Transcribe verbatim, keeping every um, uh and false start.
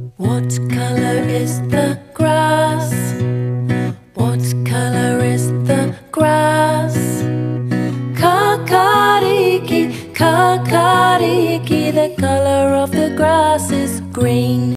What color is the grass? What color is the grass? Kakariki, kakariki, the color of the grass is green.